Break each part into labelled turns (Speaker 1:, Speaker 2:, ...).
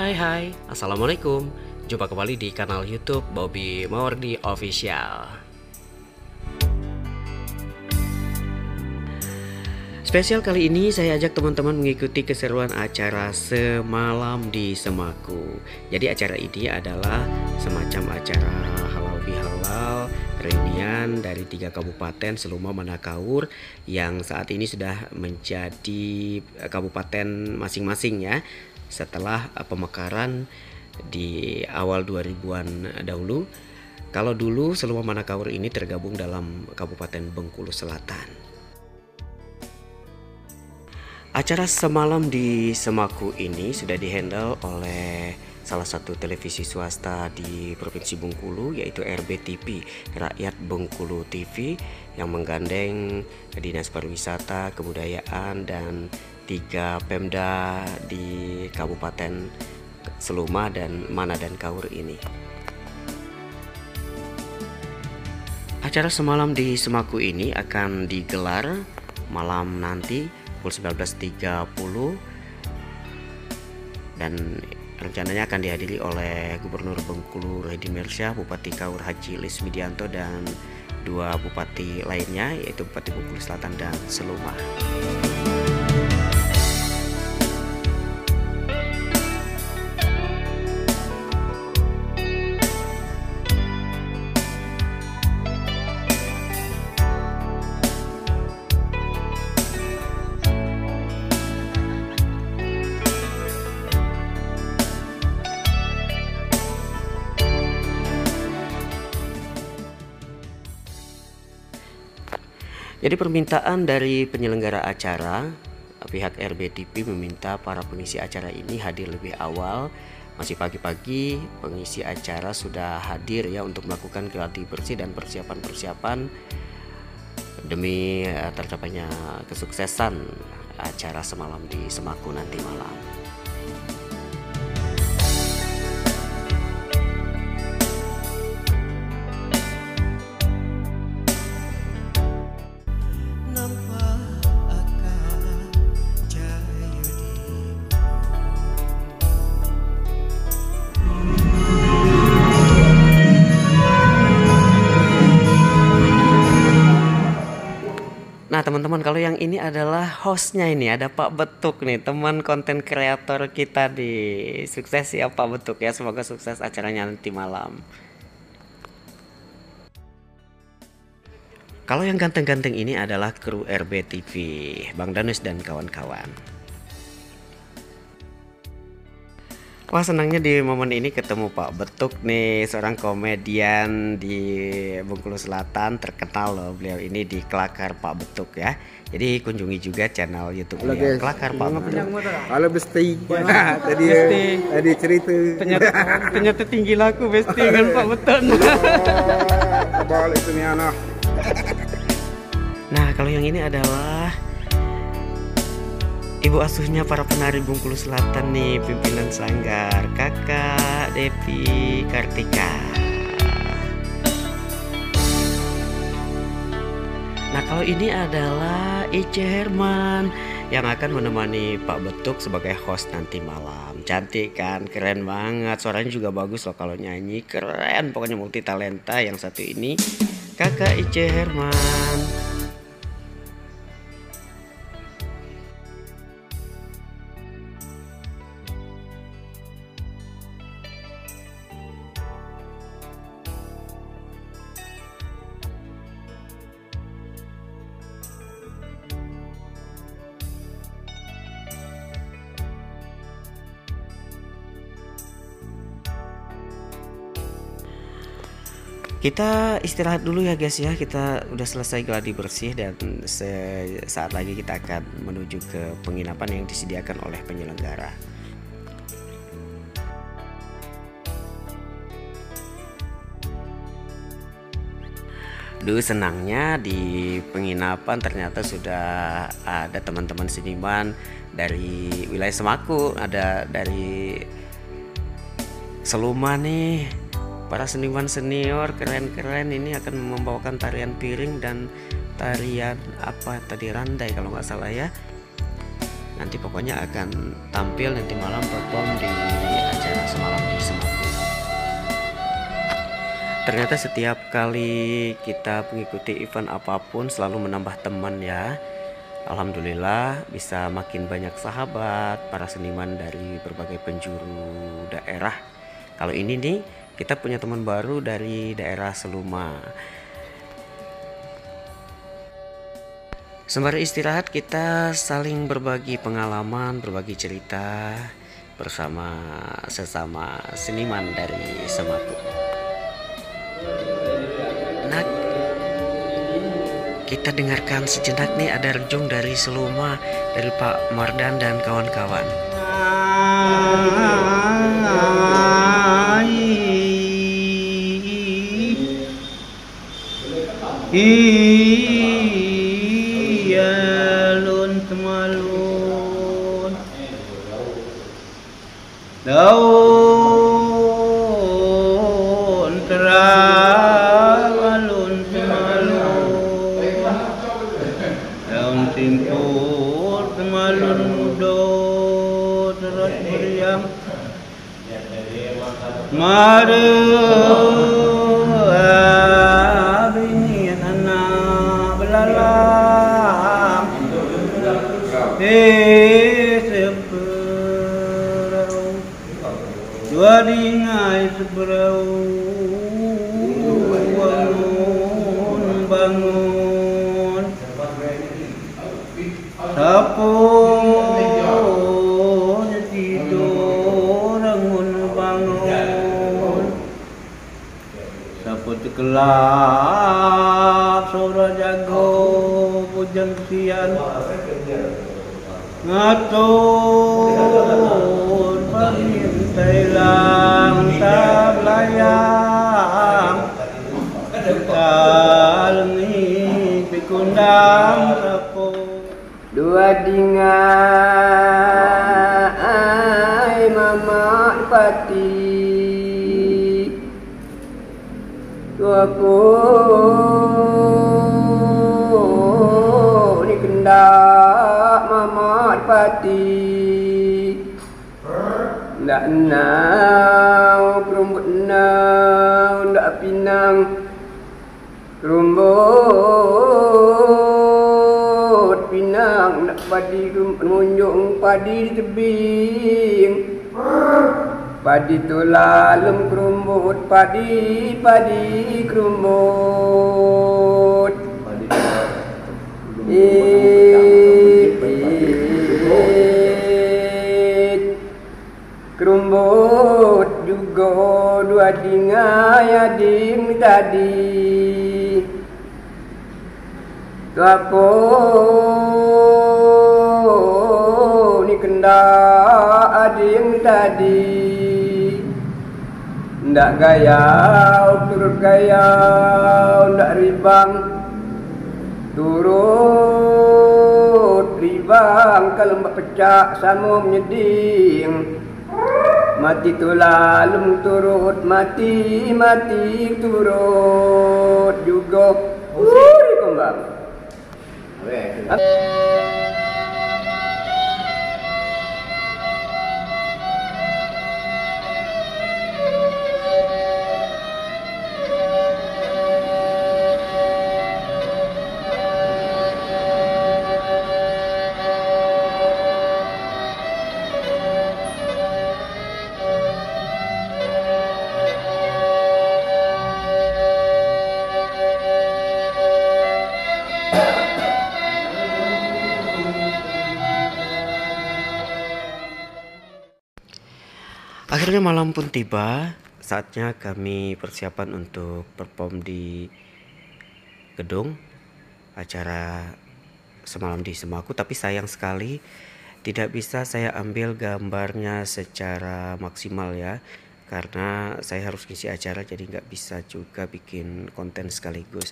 Speaker 1: Hai, Assalamualaikum. Jumpa kembali di kanal YouTube Bobby Mawardi Official. Spesial kali ini saya ajak teman-teman mengikuti keseruan acara Semalam di Semaku. Jadi acara ini adalah semacam acara halal bihalal reunian dari 3 kabupaten Seluma Manakaur yang saat ini sudah menjadi kabupaten masing-masing ya. Setelah pemekaran di awal 2000-an dahulu. Kalau dulu Seluma Manakaur ini tergabung dalam Kabupaten Bengkulu Selatan. Acara Semalam di Semaku ini sudah dihandle oleh salah satu televisi swasta di Provinsi Bengkulu, yaitu RBTV, Rakyat Bengkulu TV, yang menggandeng Dinas Pariwisata, Kebudayaan, dan 3 Pemda di Kabupaten Seluma dan Mana dan Kaur ini. Acara Semalam di Semaku ini akan digelar malam nanti pukul 19.30 dan rencananya akan dihadiri oleh Gubernur Bengkulu Ruhidi Mersyah, Bupati Kaur Haji Lis Widianto, dan 2 bupati lainnya, yaitu Bupati Bengkulu Selatan dan Seluma. Jadi permintaan dari penyelenggara acara, pihak RBTV meminta para pengisi acara ini hadir lebih awal. Masih pagi-pagi pengisi acara sudah hadir ya untuk melakukan gladi bersih dan persiapan-persiapan demi tercapainya kesuksesan acara Semalam di Semaku nanti malam. Nah teman-teman, kalau yang ini adalah hostnya, ini ada Pak Betuk nih, teman konten kreator kita di Sukses ya Pak Betuk ya, semoga sukses acaranya nanti malam. Kalau yang ganteng-ganteng ini adalah kru RBTV, Bang Danus dan kawan-kawan. Wah, senangnya di momen ini ketemu Pak Betuk nih, seorang komedian di Bengkulu Selatan, terkenal loh beliau ini di Kelakar Pak Betuk ya. Jadi kunjungi juga channel YouTube beliau, Kelakar Pak Betuk.
Speaker 2: Halo Besti. Tadi cerita.
Speaker 1: Ternyata tinggi laku Besti dengan Pak Betuk.
Speaker 2: Balik sini anak.
Speaker 1: Nah, kalau yang ini adalah ibu asuhnya para penari Bengkulu Selatan nih, pimpinan sanggar, Kakak Devi Kartika. Nah, kalau ini adalah Ice Herman yang akan menemani Pak Betuk sebagai host nanti malam. Cantik kan, keren banget, suaranya juga bagus loh kalau nyanyi, keren, pokoknya multi talenta yang satu ini, Kakak Ice Herman. Kita istirahat dulu ya guys ya, kita udah selesai gladi bersih dan saat lagi kita akan menuju ke penginapan yang disediakan oleh penyelenggara. Duh, senangnya di penginapan ternyata sudah ada teman-teman seniman dari wilayah Semaku, ada dari Seluma nih. Para seniman senior keren-keren ini akan membawakan tarian piring dan tarian apa tadi, randai kalau nggak salah ya. Nanti pokoknya akan tampil nanti malam perform di acara Semalam di Semaku. Ternyata setiap kali kita mengikuti event apapun selalu menambah teman ya. Alhamdulillah bisa makin banyak sahabat, para seniman dari berbagai penjuru daerah. Kalau ini nih kita punya teman baru dari daerah Seluma. Sembari istirahat kita saling berbagi pengalaman, berbagi cerita bersama sesama seniman dari Semaku. Nah, kita dengarkan sejenak nih ada rejung dari Seluma dari Pak Mardan dan kawan-kawan.
Speaker 3: Iyalun temalun daun terang alun temalun daun simpur temalun mudo terus meriam mare abinian anak belalang seberau dua dingai seberau bangun sapun tidur bangun bangun sapu tekelap sora jago pujang sian ngatur pamintai lang sablayang kalengi pikundang sapo
Speaker 4: dua dingai mama pati tuaku ni kendak mama pati ndak nau kerumbut nau ndak pinang kerumbut pinang ndak padi menunjuk padi di tebing padi tulalem kerumbut padi kerumbut kerumbut juga dua dingai adim tadi tuaku ni kendak adim tadi ndak gayau turut gayau ndak ribang turut ribang kalau mbak pecah sama menyeding mati tulalum turut mati turut juga kembang.
Speaker 1: Akhirnya malam pun tiba, saatnya kami persiapan untuk perform di gedung acara Semalam di Semaku. Tapi sayang sekali tidak bisa saya ambil gambarnya secara maksimal ya, karena saya harus ngisi acara jadi nggak bisa juga bikin konten sekaligus.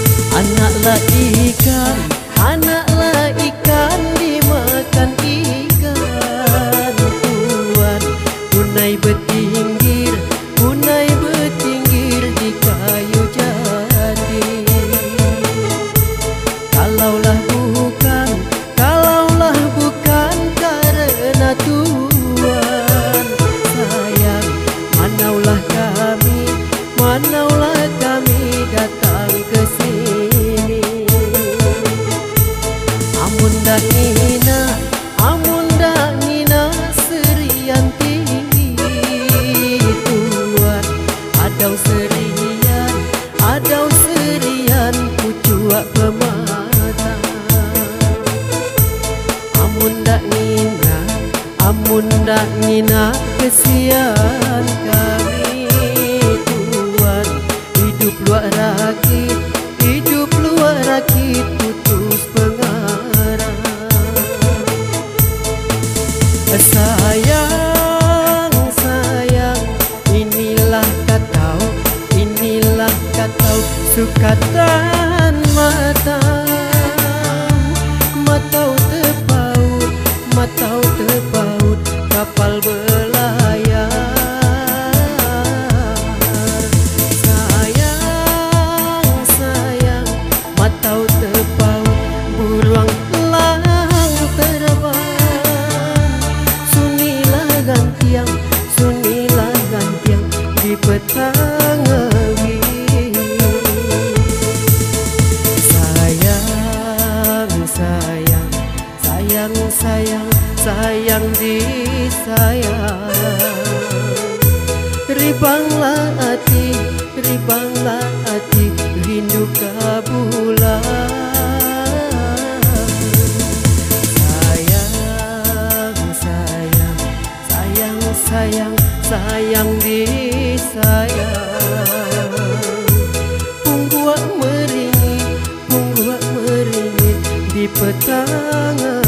Speaker 5: Anaklah ikan dimakan ikan. amun dak ngina kesian kami Tuhan. Hidup luar rakit putus pengarah. Sayang, sayang, inilah kau sukatan matau terpaut kapal belayar. Sayang, sayang, matau terpaut buruang lang terbang. Sunilah gantiang di petang hari. Sayang disayang. Ribanglah hati rindu kabulan. Sayang disayang. Pungguak meringit di petang.